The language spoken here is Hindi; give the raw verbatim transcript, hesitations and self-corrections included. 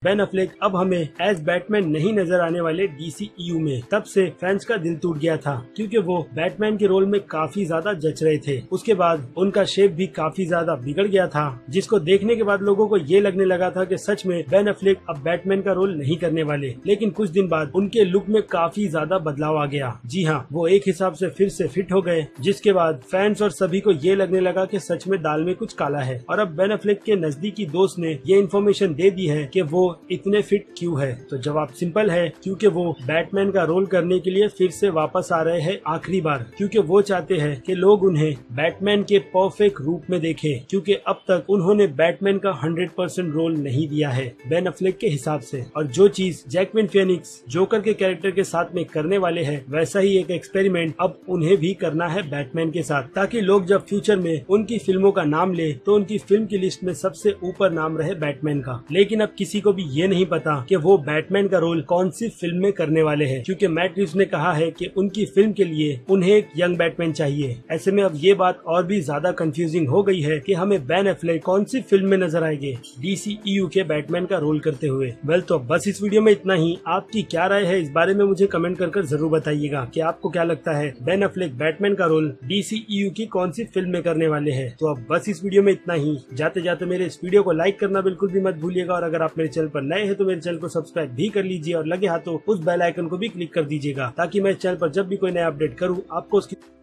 बेन अफ्लेक अब हमें एज बैटमैन नहीं नजर आने वाले डीसीईयू में। तब से फैंस का दिल टूट गया था क्योंकि वो बैटमैन के रोल में काफी ज्यादा जच रहे थे। उसके बाद उनका शेप भी काफी ज्यादा बिगड़ गया था, जिसको देखने के बाद लोगों को ये लगने लगा था कि सच में बेन अफ्लेक अब बैटमैन का रोल नहीं करने वाले। लेकिन कुछ दिन बाद उनके लुक में काफी ज्यादा बदलाव आ गया। जी हाँ, वो एक हिसाब से फिर से फिट हो गए, जिसके बाद फैंस और सभी को ये लगने लगा कि सच में दाल में कुछ काला है। और अब बेन अफ्लेक के नजदीकी दोस्त ने ये इन्फॉर्मेशन दे दी है कि वो इतने फिट क्यों है। तो जवाब सिंपल है, क्योंकि वो बैटमैन का रोल करने के लिए फिर से वापस आ रहे हैं आखिरी बार, क्योंकि वो चाहते हैं कि लोग उन्हें बैटमैन के परफेक्ट रूप में देखें, क्योंकि अब तक उन्होंने बैटमैन का हंड्रेड परसेंट रोल नहीं दिया है बेन अफ्लेक के हिसाब से। और जो चीज जैकविन फिनिक्स जोकर के कैरेक्टर के साथ में करने वाले हैं, वैसा ही एक एक्सपेरिमेंट अब उन्हें भी करना है बैटमैन के साथ, ताकि लोग जब फ्यूचर में उनकी फिल्मों का नाम ले तो उनकी फिल्म की लिस्ट में सबसे ऊपर नाम रहे बैटमैन का। लेकिन अब किसी को भी ये नहीं पता कि वो बैटमैन का रोल कौन सी फिल्म में करने वाले हैं, क्योंकि मैट रिव्स ने कहा है कि उनकी फिल्म के लिए उन्हें एक यंग बैटमैन चाहिए। ऐसे में अब ये बात और भी ज्यादा कंफ्यूजिंग हो गई है कि हमें बेन अफ्लेक कौन सी फिल्म में नजर आएंगे डीसीईयू के बैटमैन का रोल करते हुए। वेल, तो बस इस वीडियो में इतना ही। आपकी क्या राय है इस बारे में मुझे कमेंट कर कर जरूर बताइएगा कि आपको क्या लगता है बेन अफ्लेक बैटमैन का रोल डीसीईयू की कौन सी फिल्म में करने वाले हैं। तो अब बस इस वीडियो में इतना ही। जाते जाते मेरे इस वीडियो को लाइक करना बिल्कुल भी मत भूलिएगा, और अगर आप मेरे चैनल पर नए हैं तो मेरे चैनल को सब्सक्राइब भी कर लीजिए और लगे हाथों उस बेल आइकन को भी क्लिक कर दीजिएगा, ताकि मैं चैनल पर जब भी कोई नया अपडेट करूं आपको उसकी